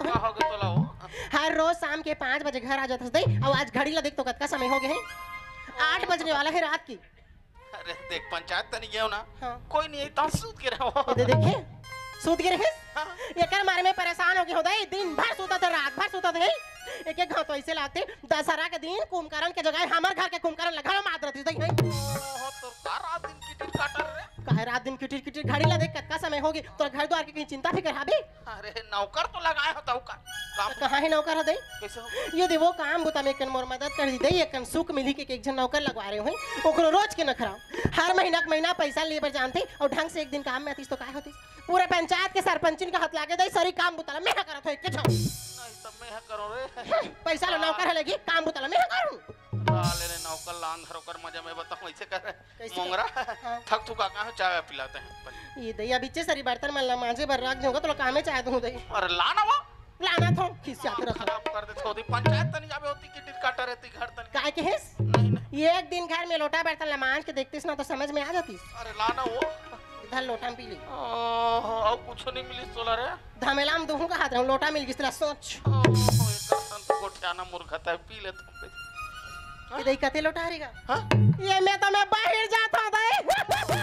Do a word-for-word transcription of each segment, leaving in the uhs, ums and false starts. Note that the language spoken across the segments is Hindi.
तो हर रोज शाम के पाँच बजे घर आ जाता है और आज घड़ी ला देख तो कतका समय हो गया है, आठ बजने वाला है रात की। अरे देख पंचायत तनी गयो ना। हाँ। कोई नहीं ता सूत के रहो। दे देखे सूत गिरे है। हाँ। ये कर मारे में परेशान हो गए होता है, दिन भर सूता था रात भर सूता था। एक एक घाव तो ऐसे लागते दशहरा के दिन कुंभकर्ण के जगह हमार घर के कुंभकर्ण लगा मात रहती है। ओहो तो का रात दिन किटिर काटर रे। काहे रात दिन किटिर किटिर घड़ी ला देख कतका समय होगी तो घर द्वार की कहीं चिंता फिकर हाबे। अरे नौकर तो लगाए होता हूं का काम कहां है नौकर हदे कैसे हो ये देवो काम बुता में कन मोर मदद कर दी दे एकन सुख मिली के एक जन नौकर लगवा रहे हो ओकरो रोज के नखरा हर महीना के महीना पैसा लेबर जानते और ढंग से एक दिन काम में आतीस तो काय होती पूरे पंचायत के सरपंचिन का हाथ लागे दे सारी काम बुता मैं करत हो के छाओ नहीं तब मैं करो रे पैसा ला नौकर लगी काम बुता मैं करूं साले ने नौकर लान धरो कर मजा में बताऊं ऐसे कर मोंगरा थक थुका कहां चाय पिलाते हैं ये दया बीचे सारी बर्तन में मांजे भर रख दूंगा तो कामे चाय दूं दई अरे लाना वो लाना था खिसियात रख खराब कर दे छोदी पंचायत तनी जाबे होती कि टिट काटा रहती घर तनी काय के हेस नहीं नहीं ये एक दिन घर में लोटा बर्तन ला मांज के देखतीस ना तो समझ में आ जाती अरे लाना वो इधर लोटा में पी ली और कुछ नहीं मिली सोला रे धमेला में दूं का हाथ रहूं लोटा मिल गई तेरा सोच एक संत को ठियाना मूर्खता है पी ले तुम ये दई कते लोटा हरेगा हां ये मैं तो मैं बाहर जाता दई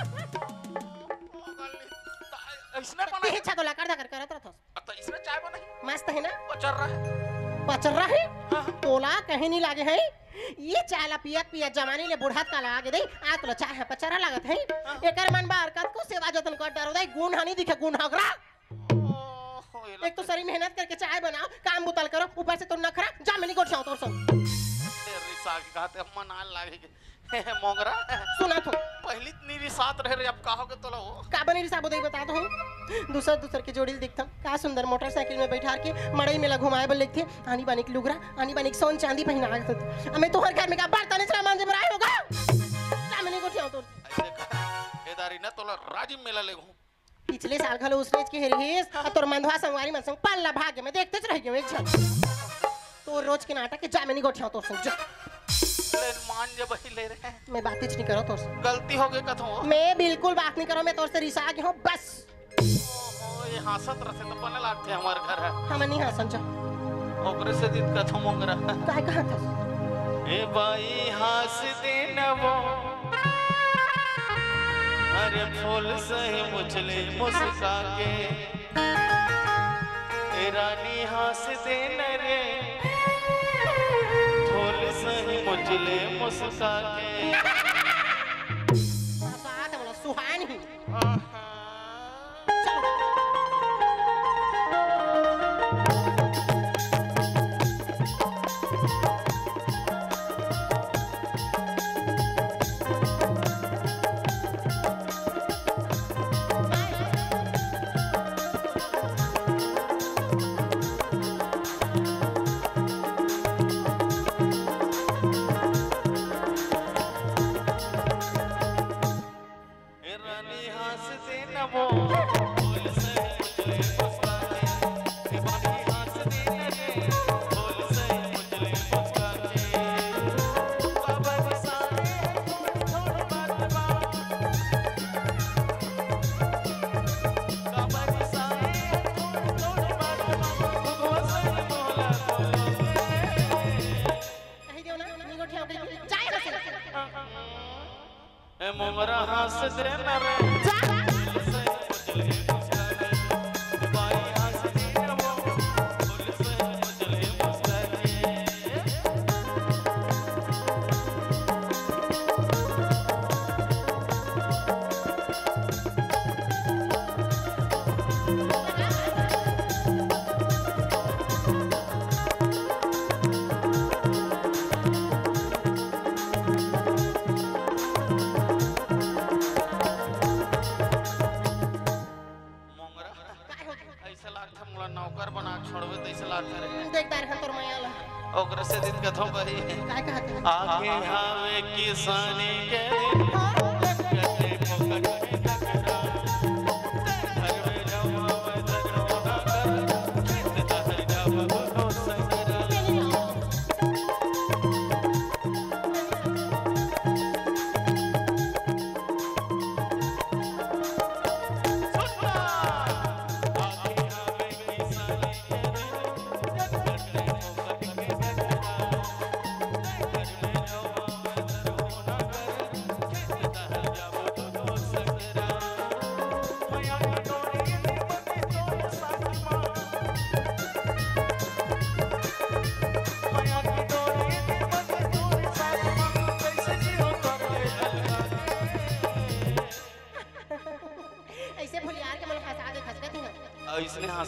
इसने बना ये छा तो लकर कर करत रहत तो इसने चाय बनाई मस्त है ना पचर रहा है पचर रहा है तोला कहीं नहीं लागे है ये चाय ला पियत पियत जवानी ले बुढ़ात का लागे दई आ तो चाय है पचरा लागत है एकर मन बार कत को सेवा जतन कर डरो दई गुण हानि दिखे गुण हगरा एक तो सारी मेहनत करके चाय बनाओ काम बुतल करो ऊपर से तो नखरा जामिनी को छाओ तो सो रिसा के कहते अम्मा ना लागे मोंगरा सुना तो पहली इतनी रिसात रह रे अब कहोगे तो लो का बनी रिसा बुदई बता दो दूसर दूसर के जोड़ी दिखता का सुंदर मोटरसाइकिल में बैठा के मड़ई में घुमाए बल लिखते आनी बानी की लुगरा आनी बानी की सोन चांदी पहना के हमें तो हर घर में का बर्तन से मांजे बराई होगा जामिनी को छाओ तो ऐसे एदारी ना तो राजी मेला ले घूम पिछले साल घलो उसने के हेरिस और तोर मंधवा संगवारी मन संग पल्ला भाग्य में देखते रह गए एक झल तो रोज के नाटक के जामिनी गोठिया तो संग लेन मान जब ही ले रहे हैं मैं बात ही नहीं करो तो गलती हो गई कथो मैं बिल्कुल बात नहीं करो मैं तोर से रिसा गई हूं बस ओहो ये हासत रसे तो बने लागते हमारे घर है हम नहीं हंसन जा ओकरे से दित कथो मोंगरा काय कहा था ए बाई हंस दे न वो अरे फूल सही मुझले मुस्का के ए रानी हंस दे न रे फूल सही मुझले मुस्का के साथ वाला सुहान ही मोंगरा हंस दे न रे नौकर बना छोड़वे तो ऐसे लाग करे देखदार हम तोर माया ला ओकरे से दिन कथो कही काय कहत आगे हावे किसानी के कटे पोकट में टकरा घर में जमावे धरवा कर देता है जब हो सकरा आगे हावे किसानी के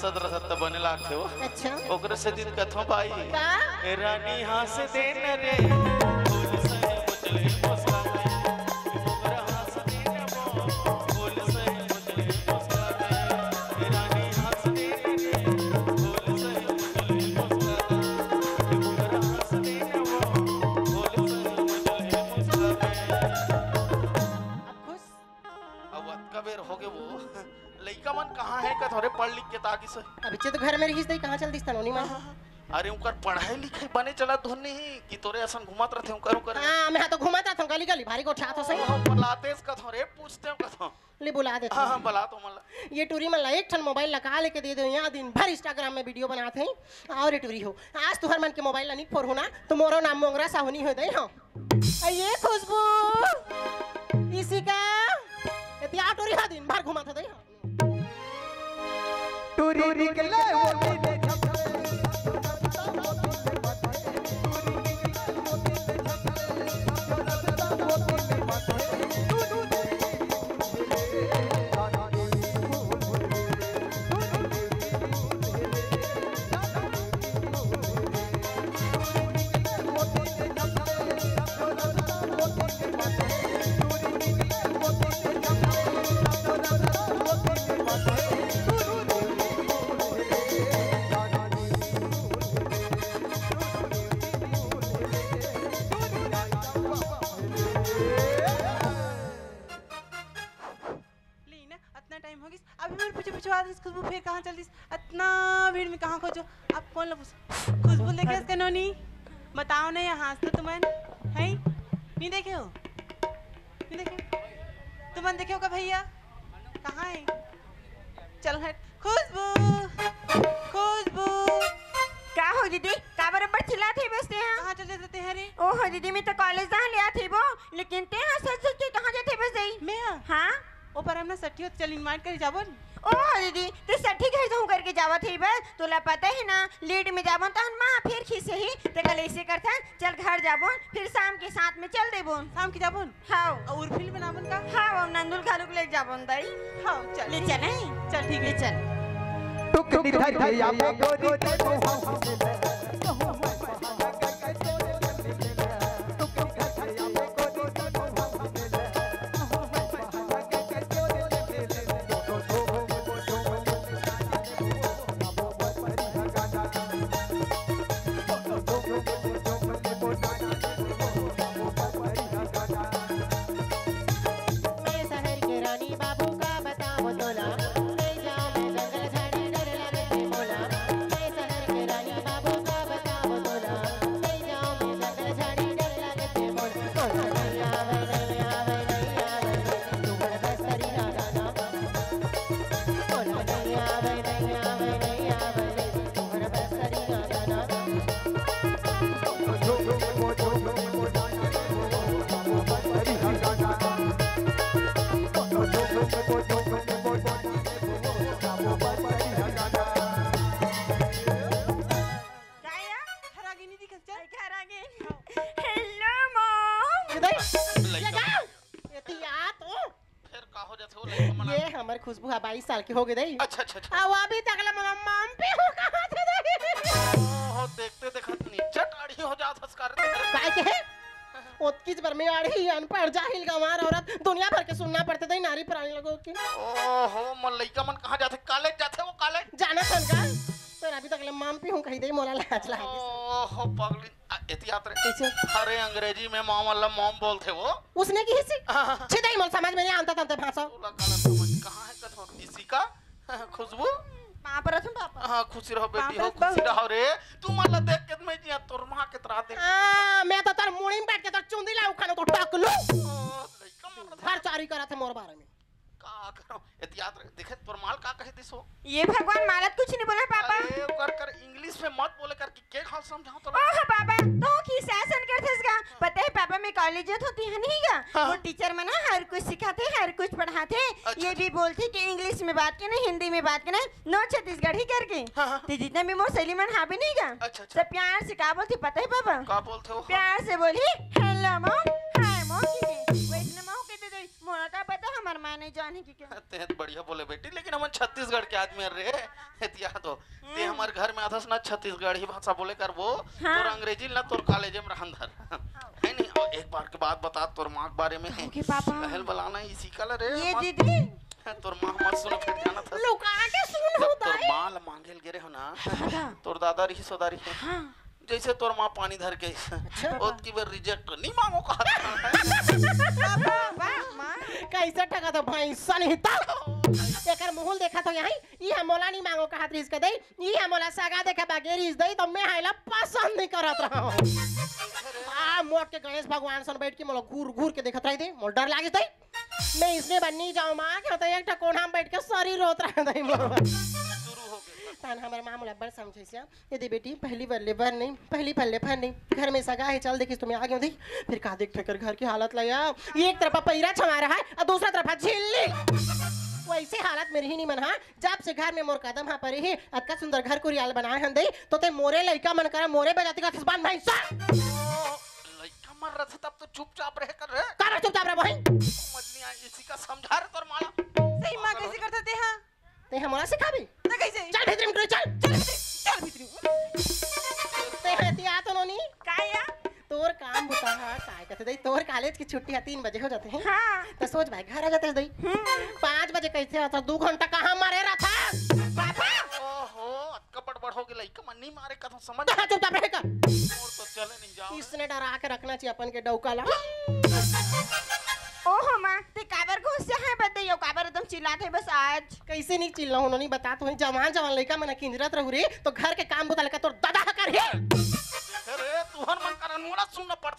हंसत रसत त बने लागथे हो अच्छा ओकरे से दिन कथो पाई का ए रानी हंस दे न रे फूल से मुचले मुस्काते मोगरा हंस दे न वो फूल से मुचले मुस्काते ए रानी हंस दे न रे फूल से मुचले मुस्काते मोगरा हंस दे न वो फूल से मुचले मुस्काते अब खुश अब वत का बेर हो गए वो लइका मन कहाँ है का थोड़े पढ़ लिख के ताकि से अब इच्चे तो घर में रहिस दई कहां चल दिस तनोनी में अरे उनकर पढ़ाई लिखाई बने चला धोनी कि तोरे असन घुमात रहते उनकर उनकर हां मैं तो घुमाता था गली गली भारी को उठा तो सही ओहो बुलाते इसका थोड़े पूछते हैं कथो ले बुला देते हां हां बुला तो मला ये टूरी मन ला एक ठन मोबाइल लगा लेके दे दो यहाँ दिन भर इंस्टाग्राम में वीडियो बनाते हैं और ये टूरी हो आज तुहर मन के मोबाइल ला नहीं फोर होना तो मोरो नाम मोंगरा साहनी हो दई हां ये खुशबू इसी का इतिया टूरी हा दिन भर घुमाते दई हां टूरी निकले वो मेरे खुशबू फिर कहाँ चल दिस इतना भीड़ में कहाँ खोजो आप कौन लो खुशबू देखे इसका नोनी बताओ ना यहाँ हंस तो तुमन है नहीं देखे हो नहीं देखे तुमन देखे हो का भैया कहाँ है चल हट खुशबू खुशबू का हो दीदी का बराबर चिल्लाते बसते हैं कहाँ चले जाते हैं रे ओह दीदी मैं तो कॉलेज जहाँ लिया थी वो लेकिन ते हाँ सच सच के कहाँ जाते बस गई मैं हाँ ऊपर हमने सट्टी चल इनवाइट कर जाबन ओह दीदी ते सट्टी घर जाऊँ करके जावा थी बस तोला पता है ना लेट में जाबन तो हम माँ फिर खींचे ही ते कल ऐसे करता चल घर जाबन फिर शाम के साथ में चल देबन शाम की जाबन हाँ और फिल्म बनाबन का हाँ वो नंदुल खालू को ले जाबन दाई हाँ चल ले चल नहीं चल ठीक है चल टुक निधर भैया पे गोरी के तो हम खुशबू है बाईस साल की हो गई दई अच्छा अच्छा अच्छा अब अभी तक ले मम्मा पे हो कहां थे दई ओहो देखते देखत नीचे टाड़ी हो जात हसकार काय के ओतकीज पर में आड़ी अनपढ़ जाहिल गंवार औरत दुनिया भर के सुनना पड़ते दई नारी प्राणी लगो के ओहो मन लइका मन कहां जाथे कॉलेज जाथे वो कॉलेज जाना सन का पर अभी तक ले मम पे हूं कही दई मोला लाज लागे ओहो पगली एहतियात रे कैसे अरे अंग्रेजी में मॉम वाला मॉम बोलते वो उसने की हिस्सी छिदाई मोल समझ में नहीं आता तंते भाषा तोला काला समझ कहां है कथो इसी का खुशबू मां पर तुम पापा हां खुशी रहो बेटी हो खुशी रहो रे तू मला देख के मैं जिया तोर मां के तरह देख हां मैं तो तर मुड़ी में बैठ के तो चुंदी ला उखाने तो टक लो लइका मर हर चारी करा थे मोर बारे में का करो एहतियात रे देखे तोर माल का कहे दिसो ये भगवान मालत कुछ नहीं बोला पापा अरे कर कर इंग्लिश में मत बोले कर के हाल समझाओ तो ओह पापा तो की शासन करथेसगा पता है पापा मैं कॉलेज होती है नहींगा वो टीचर में ना हर कुछ सिखाते हर कुछ पढ़ाते ये भी बोलते कि इंग्लिश में बात करना हिंदी में बात करना नो छत्तीसगढ़ी करके तो जितना भी मोर सलीमन हाबी नहीं गा तो प्यार से का बोलती पता है पापा का बोलते हो प्यार से बोली हेलो मॉम हाय मॉम वैसे मॉम कहते थे मोरा का पता हमारा हमार माने जाने की क्या ते तो बढ़िया बोले बेटी, लेकिन हम छत्तीसगढ़ के आदमी रे एतिया तो ते हमारे घर में आथस ना छत्तीसगढ़ी भाषा बोले कर वो हाँ। तोर अंग्रेजी ना तोर कॉलेज में रहन धर है नहीं। और एक बार के बात बता तोर माँ के बारे में है ओके पापा पहल बलाना इसी कल रे ये मत- दीदी तोर माँ मत सुन फिर जाना था लुका के सुन जब होता तोर है माँ ला मांगेल गिरे हो ना दादा तोर दादा रही सोदारी है हाँ जैसे तोर माँ पानी धर के ओत की बार रिजेक्ट नहीं मांगो कहा पापा वाह माँ कैसे ठगा तो भैंसा नहीं ता एकर मुहल देखा तो यही ई हमोला नहीं मांगो कहत रिस के दे ई हमोला सगा देखा बगैरिस दे तो मैं हाइला पसंद नहीं करत रहो आ मोट के गणेश भगवान सन बैठ के मोला घूर घूर के देखत रही दे मोर डर लागिस दे मैं इसने बन्नी जाऊं मां के तो एक कोना में बैठ के शरीर रोत रहा दे मोर शुरू हो गया तान हमारे मां मोला बड़ समझे से यदि बेटी पहली बल्ले भर नहीं पहली पल्ले भर नहीं घर में सगा है चल देखिस तुम्हें आ गयो देख फिर का देख ठकर घर की हालत लया एक तरफ पैरा छमा रहा है और दूसरा तरफ झिल्ली वैसे हालत मेरी ही नहीं मन हाँ जब से घर में मोर कदम हाँ परे है अतका सुंदर घर को रियाल बनाए हन दे तो ते मोरे लइका मन करा मोरे बजाती का खिसबान भाई सा लइका मर रहा था तब तो चुपचाप रह कर रे कर चुपचाप रे भाई समझ नहीं आई इसी का समझा रे तोर माला सही माँ कैसे करते थे हाँ ते हमरा सिखाबी तो कैसे चल भीतर में चल चल चल भीतर ते हती आ तो नोनी का या तोर काम होता है काय कहते दई तोर कॉलेज की छुट्टी है तीन बजे हो जाते हैं हाँ तो सोच भाई घर आ जाते हैं दई पाँच बजे कैसे आता दो घंटा कहाँ मारे रहा था पापा ओहो अतका बड़बड़ हो गया लइका मन नहीं मारे का तो समझ कहाँ चुपचाप रहेगा और तो चले नहीं जाओ इसने डरा के रखना चाहिए अपन के डौका ला ओहो माँ ते काबर घुस है बताइयो काबर एकदम चिल्लाते बस आज कैसे नहीं चिल्ला हूँ नहीं बता तो जवान जवान लड़का मैंने किंजरत रहू रे तो घर के काम बता लगा तोर दादा कर है अरे तुहर मन करन मोला सुनना पड़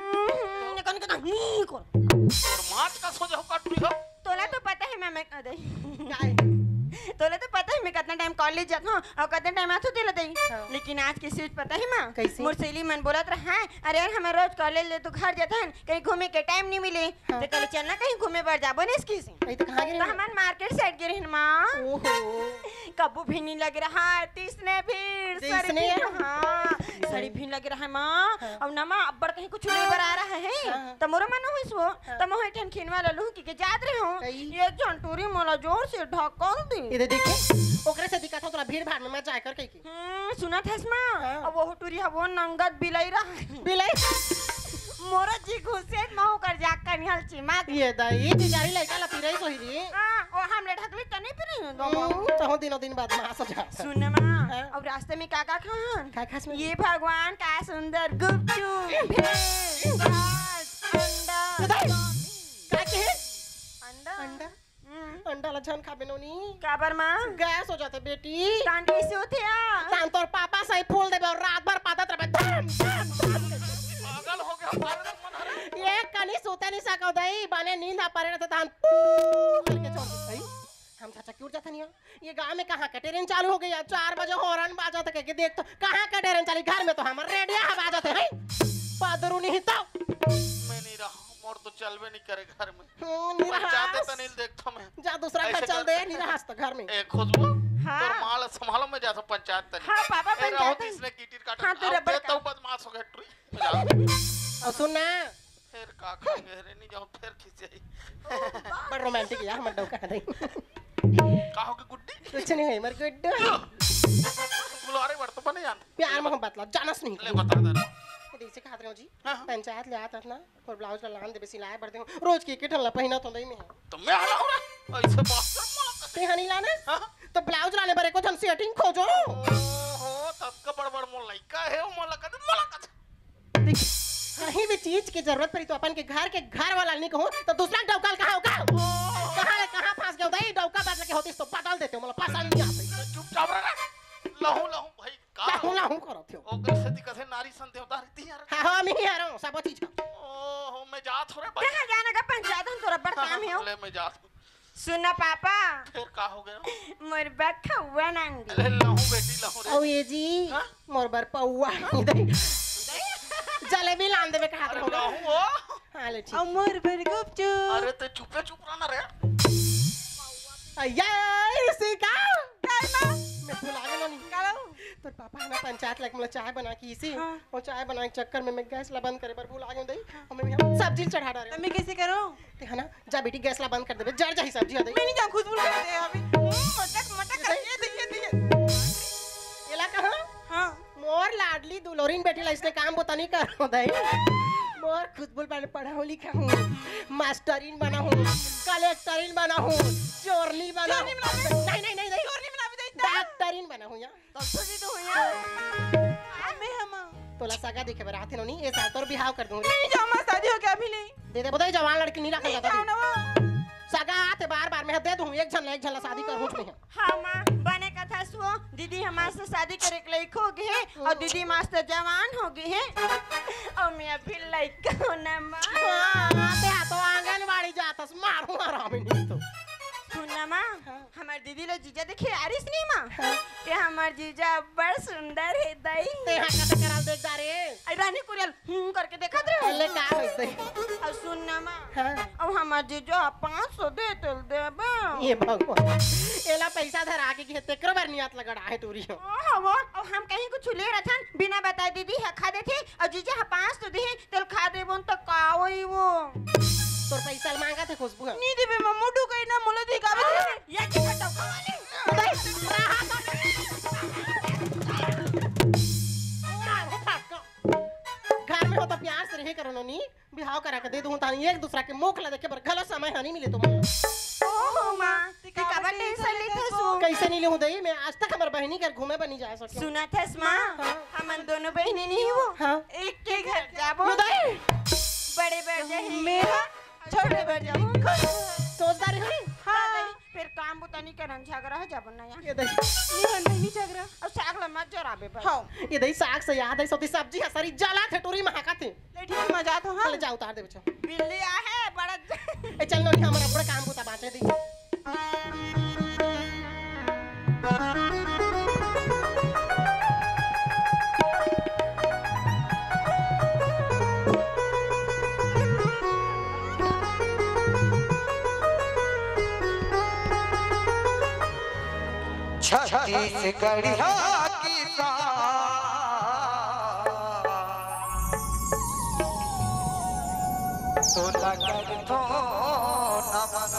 हम्म, कौन कहता हम्म को और माच का सोजा हो काट रही हो तोला तो पता है मैं मैं अरे काय तोला तो पता है मैं कितना टाइम कॉलेज जाता हूँ और कितना टाइम आते तेला दई हाँ। लेकिन आज की चीज पता है माँ कैसी? मोर सहेली मन बोलत रहा है अरे यार हमें रोज कॉलेज ले तो घर जाते हैं कहीं घूमे के टाइम नहीं मिले हाँ। तो कल चलना कहीं घूमे पर जाबो ने इसकी से नहीं तो कहाँ गिरे तो हमारे मार्केट साइड गिरे हैं माँ ओहो कब्बू भी नहीं लग रहा है तीसने भीड़ सड़ी तीसने? भीड़ हाँ सड़ी भीड़ लग रहा है माँ हाँ। अब ना माँ अब्बर कहीं कुछ लेबर आ रहा है हाँ। तो मोरा मन हुई सो तो मोहे ठन खिनवा ललू की के जात रहे हो कई? ये झंटूरी मोला जोर से ढक्कन दी इधर देखिए ओकरे से दिक्कत हो तोरा भीड़ भाड़ में मैं जाए कर कहीं की हम्म सुना था इसमें हाँ। अब वो टूरी है वो नंगत बिलाई रहा है बिलाई मोरा जी घुसे महू कर जा कर निहल चिमा ये दाई बिचारी लड़का ला पिरई सोही री हां और हमले ढकली त नहीं पिरी दो तो दिनों दिन बाद मां सजा सुन मां हाँ। अब रास्ते में का का खान काय खास में ये भगवान का सुंदर गुपचुप भेल चाट अंडा दाई काय के अंडा अंडा हम्म, अंडा ला छन खाबे नोनी काबर मां गैस हो जाते बेटी तान कैसे होते आ तान तोर पापा सही फूल देबे और रात भर पादत रहे धम धम धम पागल हो गया पागल मन हरे ये कनी सोते नहीं सको दई बने नींद आ परे रहते तान करके छोड़ दे सही हम चाचा क्यों जाता नहीं है ये गांव में कहाँ का ट्रेन चालू हो गई है चार बजे हॉर्न बाजा तक के देख तो कहाँ का ट्रेन चली घर में तो हमारे रेडियो हवा जाते हैं पादरू नहीं तो मैं नहीं रहा मोर तो चलवे नहीं करे घर में जाते तो नहीं देखता मैं जा दूसरा घर ऐसे चल कर- दे नहीं रहा तो घर में ए खुशबू हाँ। तोर माल संभालो मैं जाता पंचायत तक हाँ, पापा ए रहो पंचायत। इसने कीटिर काट हाँ, तो अब रबर दे का- तो बदमाश हो गया ट्री जाओ और सुन ना फिर का खाएंगे रे नहीं जाओ फिर खिंचाई बड़ रोमांटिक यार हम डौका नहीं का हो के गुड्डी कुछ नहीं है मर गुड बुलारे बढ़ तो बने जान प्यार मोहब्बत ला जानस नहीं ले बता दे देसी खाते हो जी हाँ। पंचायत ले आता ना और ब्लाउज का लान देबे सिलाए बढ़ते हो रोज की किटन ला पहिना तो दई में तो मैं आला हो रहा ऐसे बात कर मोला ते हनी लाना हाँ? तो ब्लाउज लाने बारे को जन सेटिंग खोजो ओहो तब का बड़-बड़ मोल लइका है ओ मोला कद मोला कद देख, कहीं भी चीज की जरूरत पड़ी तो अपन के घर के घर वाला नहीं कहूं तो दूसरा डौकाल कहां होगा कहां कहां फंस गया दई डौका बदल के होती तो बदल देते हो मतलब पसंद नहीं आती चुपचाप रह लहू लहू भाई का लाहू लाहू करो थियो ओकर से दिक्कत है नारी सन देवता रहती यार हां हां मैं ही आ रहा हूं सब चीज का ओहो मैं जात हो रे भाई कहाँ जाने का पंचायत हम तोरा बड़ काम है ले मैं जात हूं। सुना पापा फिर का हो गया मोर बखा हुआ नंदी अरे लहू बेटी लहू रे ओ ये जी हाँ? मोर बर पौआ दई जलेबी लान देबे कहा अरे होगा लहू ओ हां ले ठीक अमर भर गुपचुप अरे ते चुपे चुप रहना रे अय्या इसी का मैं भुला गया नहीं कालो तो पापा ना पंचायत लायक मतलब चाय बना की इसी हाँ। और चाय बनाने के चक्कर में मैं गैस ला बंद करे पर भूल आ गई दई और मैं यहाँ सब्जी चढ़ा डाले तो मैं कैसे करूं? ते है ना जा बेटी गैस ला बंद कर दे जड़ जाही सब्जी दई मैं नहीं जाऊं, खुशबू लगा दे अभी। हम्म, मटक मटक कर ये देखिए देखिए। एला कहां हाँ मोर लाडली दुलोरीन बेटी ला इसने काम बोता नहीं कर दई मोर खुशबुल बन पढ़ा हूं लिखा हूं मास्टरीन बना हूं कलेक्टरीन बना हूं चोरनी बना हूं नहीं नहीं नहीं नहीं चोरनी बना भी देता। डॉक्टरीन बना हूं यार डॉक्टर जी तो हुआ मैं हम तोला सगा देखे बरात है नी ए साल तोर बिहाव कर दूंगी नहीं जाऊं, मैं शादी हो गया अभी नहीं। दे दे बताई जवान लड़की नहीं रखा जाता जाऊं ना वो। सगा आते बार बार मैं दे दूं एक झन एक झन ला शादी कर हूं मैं हाँ माँ बने कथा सुओ दीदी हमारे से शादी करे के लायक हो गए हैं और दीदी मास्टर जवान हो गए हैं और मैं अभी लायक हो ना माँ। आते आ तो आंगनवाड़ी जातस मारू आराम नहीं तो सुनना माँ हमारे दीदी लोग जीजा देखे आरिस नहीं माँ ते हमारे जीजा बड़ सुंदर है दई ते हां कते कराल देख जा रे आई रानी कुरियल हूं करके देखत रहे ले का होइसे और सुनना माँ हां और हमारे जीजा पाँच सौ दे तल दे बा ये भगवान एला पैसा धरा के कि तेकरो बार नियत लगड़ा है तूरी हो ओ वो और हम कहीं कुछ ले रथन बिना बताए दीदी है खा देथे और जीजा हा पाँच सौ दे तल खा देबोन तो का होई वो तोर पैसा मांगा थे खुशबू नहीं देबे मम्मू डू कहीं ना मोला दिखावे दे। या के बताओ कवानी घर में हो तो प्यार से रहे करो नी बिहाव करा के दे दूं तानी एक दूसरा के मुख ला देखे पर गलत समय हनी मिले तुम ओहो माँ ते काबर टेंशन लेते सो कैसे नहीं लेहूं दई मैं आज तक हमर बहनी घर घूमे बनी जा सके सुना था माँ हम दोनों बहनें नहीं हो हां एक के घर जाबो दई बड़े बढ़ जाए मेरा छोटे बढ़ जाओ सोचदारी हुई हाँ फिर काम बुता नहीं करन झगड़ा हो जाबो ना यार ये दई नहीं बन नहीं झगड़ा। और साग लम्मा जराबे बस हाँ ये दई साग से याद है सोती सब्जी हसरी जला थे टूरी महका थे ले ठीक है मजा तो हाँ। चल जा उतार दे बच्चा बिल्ली आ है बड़ा ए चल नो हमरा अपना काम बुता बांटे दी छत्तीसगढ़िया की तोला कर दो नमन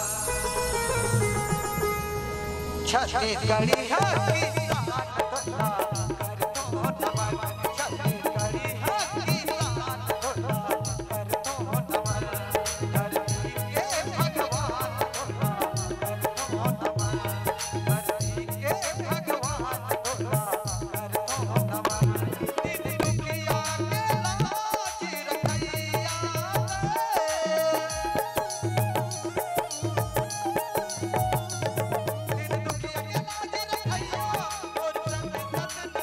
छत्तीसगढ़िया की तोला कर दो नमन छत्तीसगढ़िया की तोला कर दो नमन धरती के भगवान तोला कर दो नमन धरती के भगवान तोला कर दो नमन दीदी रुकिया के लाज रखैया दीदी रुकिया के लाज रखैया और चंद चंद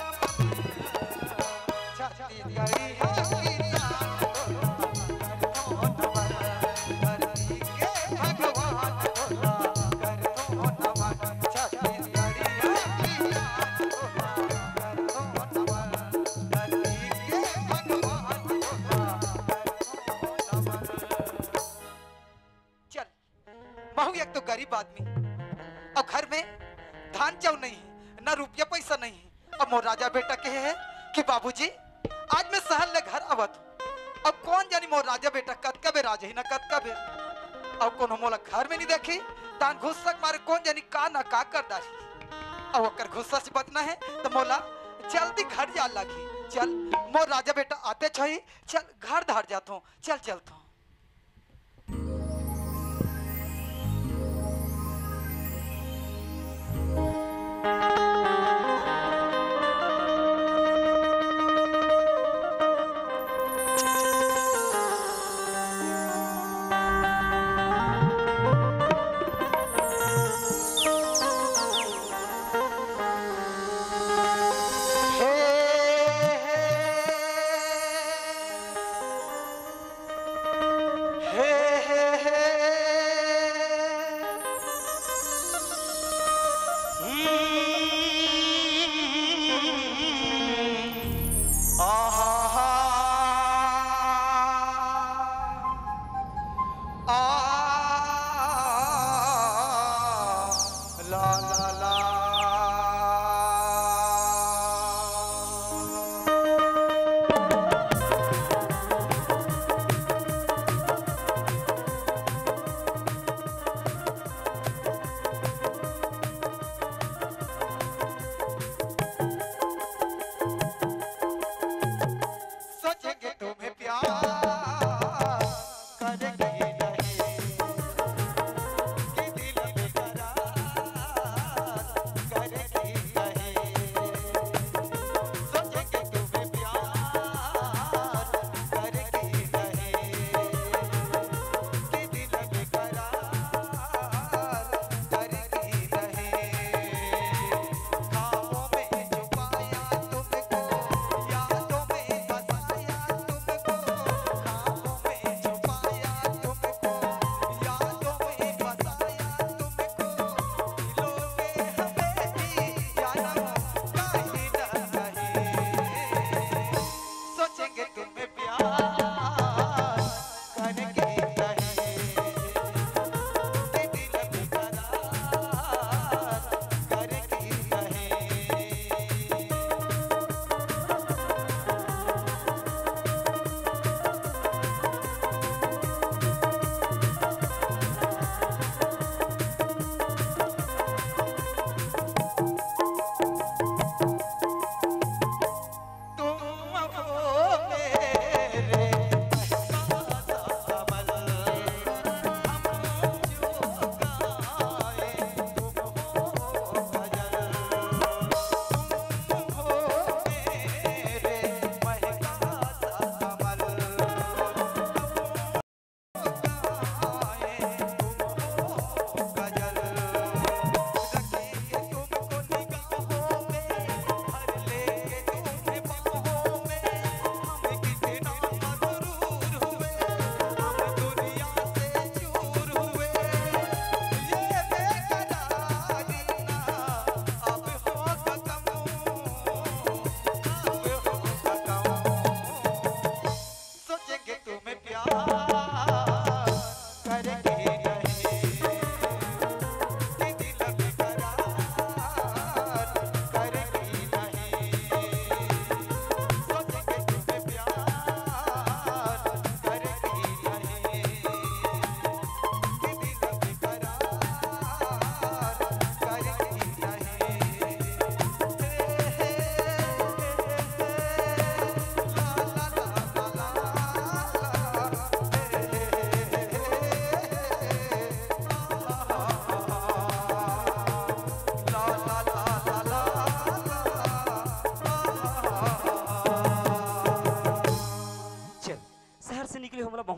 छत्तीसगढ़िया की जान तोला कर दो नमन धरती के भगवान तोला कर दो नमन छत्तीसगढ़िया की जान तोला कर दो नमन धरती के भगवान तोला कर दो नमन चल महू एक तो गरीब आदमी अब घर में धान चाउ नहीं है न रुपया पैसा नहीं है अब मोर राजा बेटा कहे है कि बाबूजी आज मैं शहर ले घर आवत हूं। अब कौन जानी मोर राजा बेटा कद कबे राज ही ना कद कबे अब कोनो मोला घर में नहीं देखी तान घुसक मारे कौन जानी का ना का कर डाली अब ओकर गुस्सा से बचना है तो मोला जल्दी घर जा लगी चल मोर राजा बेटा आते छही चल घर धार जात हूं चल चलता हूं हे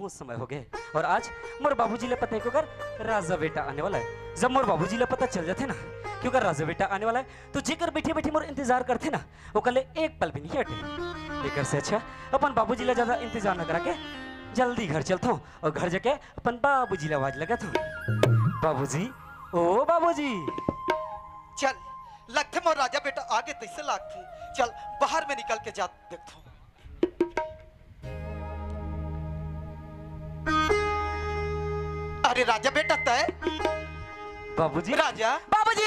बहुत समय हो गए और आज मोर बाबूजी ले पता है क्यों कर राजा बेटा आने वाला है। जब मोर बाबूजी ले पता चल जाते ना क्यों कर राजा बेटा आने वाला है तो जेकर बैठे बैठे मोर इंतजार करते ना वो कल एक पल भी नहीं हटे। एकर से अच्छा अपन बाबूजी ले ज्यादा इंतजार न करा के जल्दी घर चलता हूँ और घर जाके अपन बाबूजी ले आवाज लगाता हूँ। बाबूजी, ओ बाबूजी। चल लगते मोर राजा बेटा आगे तैसे लागते। चल बाहर में निकल के जा देखता हूँ। अरे राजा बेटा तय बाबूजी, राजा बाबूजी।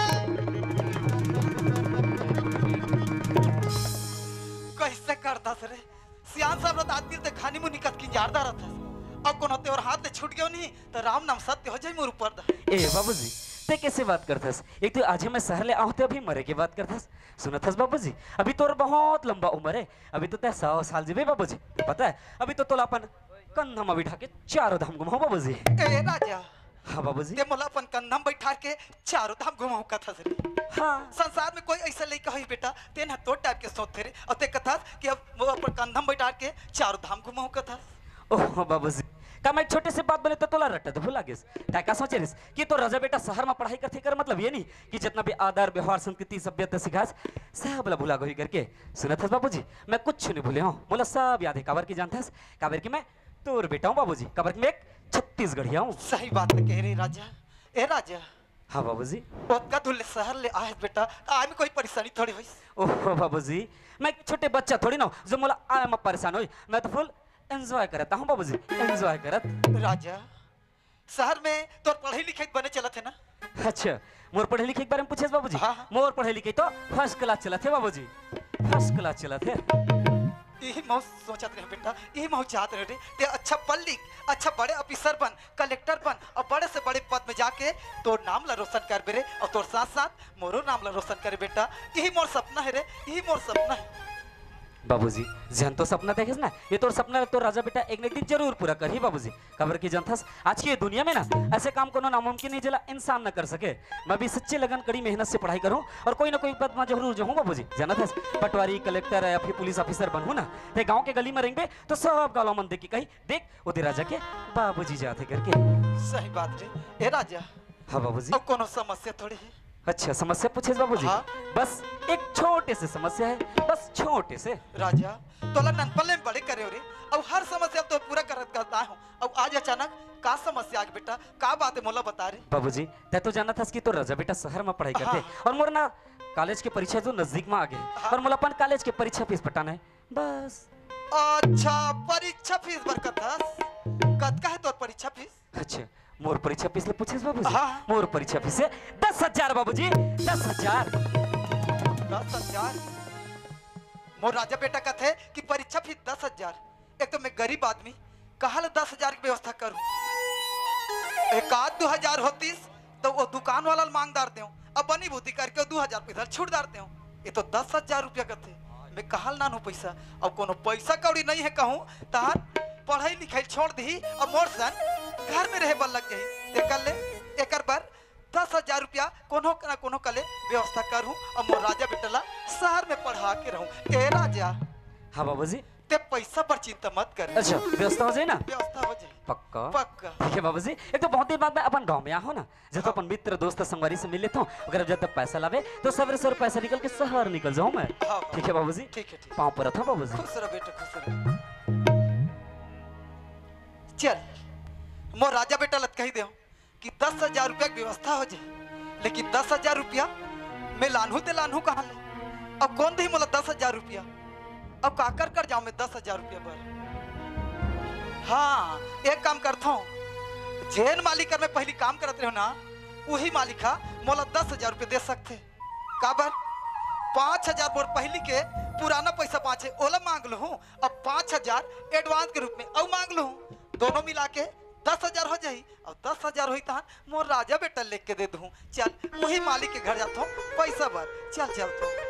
कैसे करता रे सियान साहब रत आदमी ते खानी मुंह निकत की जारदा रहता अब कोनो ते और हाथ ले छूट गयो नहीं तो राम नाम सत्य हो जाए मोर ऊपर दा। ए बाबूजी ते कैसे बात करथस? एक तो आज मैं शहर ले आऊँ अभी मरे की बात करथस। सुनथस बाबूजी अभी तोर बहुत लंबा उम्र है, अभी तो ते सौ साल जीवे बाबूजी। पता है अभी तो तोला अपन कंधा में बिठा के चारों धाम घुमाओ बाबूजी। ए राजा हाँ बाबूजी। ते मोला अपन कंधा में बैठा के चारों धाम घुमाऊ कथस रे। हाँ संसार में कोई ऐसा लड़का है बेटा ते ना तो टाइप के सोचते रे और ते कथस कि अब वो अपन कंधा में बैठा के चारों धाम घुमाऊ कथस। ओह बाबूजी का मैं छोटे से बात बोले तो तोला रट्टा तो भुला गेस। काय का सोचे रिस कि तो राजा बेटा शहर में पढ़ाई करते कर मतलब ये नहीं कि जितना भी आदर व्यवहार संस्कृति सभ्यता सिखास सब ला भुला गई करके। सुनत हस बाबूजी मैं कुछ नहीं भूले हूँ, मोला सब याद है। काबर की जानते हस? काबर की मैं तोर बेटा हूँ बाबूजी। काबर की मैं एक छत्तीसगढ़िया हूँ। सही बात कह रही राजा। ए राजा हाँ बाबूजी। ओतका दुल्ले शहर ले आए बेटा आए में कोई परेशानी थोड़ी हुई। ओह बाबूजी मैं एक छोटे बच्चा थोड़ी ना जो मोला आए में परेशान हुई, मैं तो फुल एंजॉय करता हूँ बाबूजी, एंजॉय करत। राजा शहर में तो पढ़ाई लिखाई बने चलत है ना? अच्छा मोर पढ़े लिखे के बारे में पूछे बाबूजी? हाँ, हाँ। मोर पढ़े लिखे तो फर्स्ट क्लास चलत है बाबूजी, फर्स्ट क्लास चलत है। यही मौ सोचत रहे बेटा, यही मौ चाहत रहे ते अच्छा पढ़ लिख, अच्छा बड़े ऑफिसर बन, कलेक्टर बन और बड़े से बड़े पद में जाके तोर नाम ला रोशन कर बेरे और तोर साथ साथ मोरो नाम ला रोशन करे बेटा। यही मोर सपना है रे, यही मोर सपना है। बाबूजी जन तो सपना देखेस ना ये तो सपना तो राजा बेटा एक न एक दिन जरूर पूरा कर ही बाबूजी। खबर की जनथस आज की दुनिया में ना ऐसे काम कोनो नामुमकिन नहीं जला इंसान न कर सके। मैं भी सच्चे लगन कड़ी मेहनत से पढ़ाई करूं और कोई ना कोई पद में जरूर जाऊं बाबूजी। जानत हस पटवारी कलेक्टर या फिर पुलिस ऑफिसर बनूं ना ते गांव के गली में रहेंगे तो सब गालों मन देखी कही देख वो तेरा राजा के बाबूजी जाते करके। सही बात रे। ए राजा हाँ बाबूजी। अब कोनो समस्या थोड़ी है? अच्छा समस्या पूछे बाबूजी? हाँ। बस एक छोटे से समस्या है, बस छोटे से। राजा तोला ननपले में बड़े करे रे अब हर समस्या तो पूरा करत करता हूँ। अब आज अचानक का समस्या आ गई बेटा, का बात है मोला बता रे। बाबूजी तै तो जाना था कि तो राजा बेटा शहर में पढ़ाई करते हाँ। और मोर ना कॉलेज के परीक्षा जो नजदीक में आ गए हाँ। और मोला अपन कॉलेज के परीक्षा फीस पटाना है बस। अच्छा परीक्षा फीस बरकत कद का है तोर परीक्षा फीस? अच्छा मोर परीक्षा फीस ले पूछे बाबूजी? हाँ। मोर परीक्षा फीस है दस हजार बाबूजी, दस हजार। दस हजार मोर राजा बेटा का थे कि परीक्षा फीस दस हजार। एक तो मैं गरीब आदमी कहा दस हजार की व्यवस्था करूं। एक आध दो हजार होतीस तो वो दुकान वाला मांगदार दे अब बनी बुद्धि करके दो हजार पैसा छूटदार दे। ये तो दस हजार रुपया का थे। मैं कहल ना पैसा अब कोनो पैसा कौड़ी नहीं है कहूँ तहार पढ़ाई लिखाई छोड़ दी और मोर सन घर में रहे बल लग गई। एक ले एक बार दस हजार रुपया कोनो ना कोनो कले व्यवस्था करूं और मोर राजा बेटला शहर में पढ़ा के रहूं। ए राजा हाँ बाबूजी। ते पैसा पर चिंता मत कर। अच्छा व्यवस्था हो जाए ना? व्यवस्था हो जाए पक्का पक्का। ठीक है बाबूजी। एक तो बहुत दिन बाद मैं अपन गांव में आया हूँ ना जब अपन मित्र दोस्त संगवारी से मिल लेता हूँ अगर जब तक पैसा लावे तो सवेरे सवेरे पैसा निकल के शहर निकल जाऊँ मैं। हाँ। ठीक है बाबूजी। ठीक है ठीक। पाँव पर था बाबूजी। खुश रह बेटा खुश रह। चल मोर राजा बेटा लत कही दे कि दस हजार रुपया की व्यवस्था हो जाए लेकिन दस हजार रुपया मैं लानू ते लानू कहाँ ले? अब कौन दी मोला दस हजार रुपया? अब काकर कर जाऊं मैं दस हजार रुपया पर? हाँ एक काम करता हूँ जैन मालिक में पहली काम करते रहो ना वही मालिक हा मोला दस हजार रुपया दे सकते। काबर पाँच हजार मोर पहली के पुराना पैसा पाँच है ओला मांग लू हूँ अब पाँच हजार एडवांस के रूप में अब मांग लू हूँ दोनों मिला के दस हजार हो जाई और दस हजार हुई तहन मोर राजा बेटा लेके के दे दूँ। चल वही मालिक के घर जाता हूँ पैसा भर। चल चलता हूँ।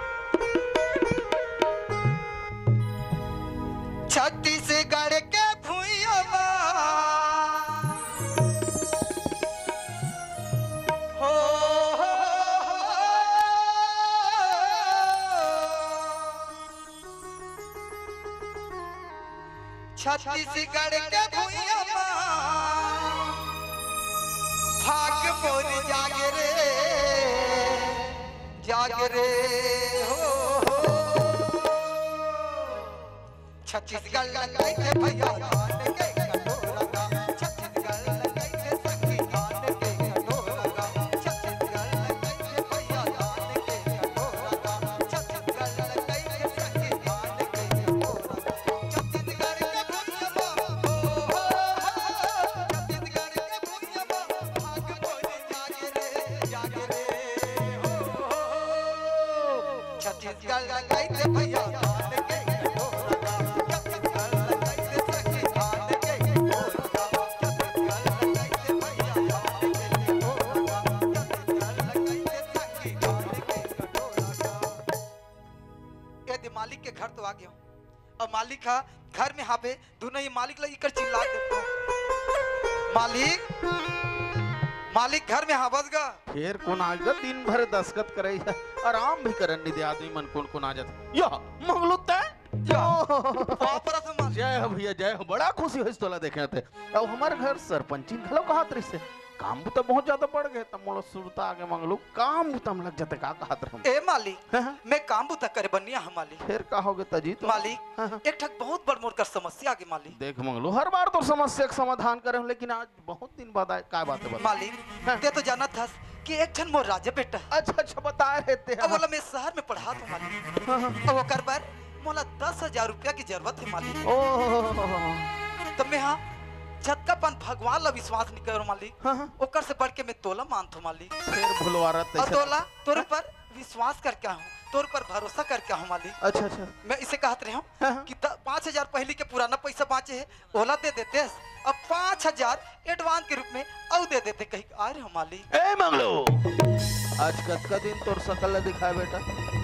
छत्तीसगढ़ के भूइया हो छत्तीसगढ़ के भुइया भाग मोर जागे रे जागे रे हो छत्तीसगढ़ लगाई के भैया धान के कटोरा का छत्तीसगढ़ लगाई के सखी धान के कटोरा का छत्तीसगढ़ लगाई के भैया धान के कटोरा का छत्तीसगढ़ लगाई के सखी धान के कटोरा का छत्तीसगढ़ के भुइया हो हो छत्तीसगढ़ के भुइया भाग मोर जागे रे जागे रे हो छत्तीसगढ़ लगाई के भैया धान के मालिक के घर तो आ गया और मालिक हा घर में हाँ पे दोनों ये मालिक लगी कर चिल्ला देते मालिक मालिक घर में हाँ बस गा फिर कौन आ गया दिन भर दस्खत करे है आराम भी करन नहीं दे आदमी मन कौन कौन आ जाता या मंगलू तय जय हो भैया जय हो बड़ा खुशी हो तोला देखे थे अब हमारे घर सरपंची घलो कहत रही से काम तो बहुत ज्यादा बढ़ गए तब मोला सुरता आगे मंगलू काम तम लग जाते का कहत रह ए मालिक मैं काम बुता करे बनिया हम मालिक फिर का होगे तजी तो मालिक एक ठक बहुत बड़ मोर कर समस्या आगे मालिक देख मंगलू हर बार तो समस्या का समाधान करे लेकिन आज बहुत दिन बाद आए का बात है बता मालिक ते तो जाना था कि एक ठन मोर राजा बेटा अच्छा अच्छा बता रहे थे अब बोला मैं शहर में पढ़ा था मालिक अब वो कर बार मोला दस हजार रुपया की जरूरत है मालिक तो मैं हाँ झटकापन भगवान ला विश्वास नहीं करो मालिक ओकर से बढ़ के मैं तोला मानतो मालिक फिर भुलवारत और तोला तोरे पर विश्वास करके हूँ तोर पर भरोसा करके हूँ मालिक अच्छा अच्छा मैं इसे कहते रहा हूँ कि पाँच हजार पहले के पुराना पैसा बाँचे है ओला दे देते अब पाँच हजार एडवांस के रूप में और दे देते कहीं आ रहे हो मालिक ए मंगलो आज कत का दिन तोर सकल दिखाए बेटा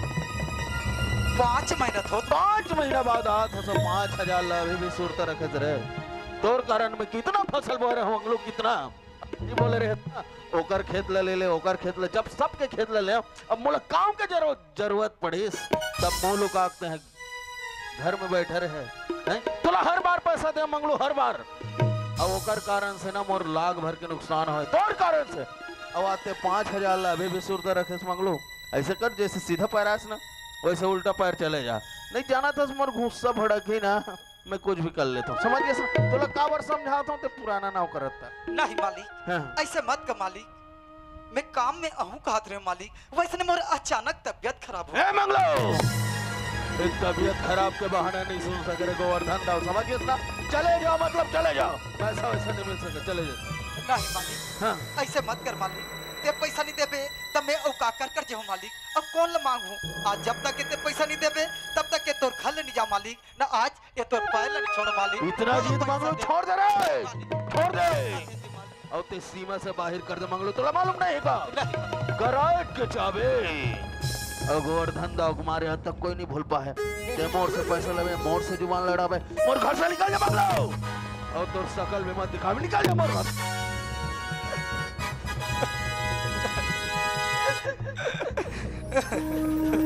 पाँच महीना थो पाँच महीना बाद आत हो सब पाँच हजार ला अभी भी सुरत रखे रहे तोर कारण में कितना फसल बो रहे हम लोग कितना ये बोले रहे ओकर खेत ले ले ले ओकर खेत ले जब सबके खेत ले ले अब मोला काम के जरूरत जरूरत पड़ीस तब मोह लोग आते हैं घर में बैठे रहे हैं तोला हर बार पैसा दे मंगलू हर बार अब ओकर कारण से ना मोर लाख भर के नुकसान हो तोर कारण से अब आते पाँच हजार ला अभी भी सुरत रखे मंगलू ऐसे कर जैसे सीधा पैर आस ना वैसे उल्टा पैर चले जा नहीं जाना था मोर गुस्सा भड़की ना मैं कुछ भी कर लेता हूँ समझ गया तो लग काबर समझाता हूँ तो पुराना ना करता नहीं मालिक ऐसे मत का मालिक मैं काम में आहू कहत रहे मालिक वैसे ने मोर अचानक तबियत खराब हो मंगलो एक तबियत खराब के बहाने नहीं सुन सके रे गोवर्धन दाव समझ गया ना चले जाओ मतलब चले जाओ पैसा वैसा नहीं मिल सके चले जाओ नहीं मालिक ऐसे मत कर मालिक ते पैसा नहीं देबे तब मैं औ का कर कर जे हूं मालिक अब कौन ला मांगू आज जब तक के ते पैसा नहीं देबे तब तक के तोर घर ले नहीं जा मालिक ना आज ये तोर पैर ले छोड़ मालिक इतना जीत मंगलो छोड़ दे रे छोड़ दे और ते सीमा से बाहर कर दे मंगलो तोला मालूम नहीं का कराट के चाबे और गोवर्धन दाव कुमार यहाँ तक कोई नहीं भूल पाए ते मोर से पैसा लेवे मोर से जुबान लड़ावे मोर घर से निकल जा मंगलो और तोर शकल में मत दिखावे निकल जा मोर घर Ha ha ha.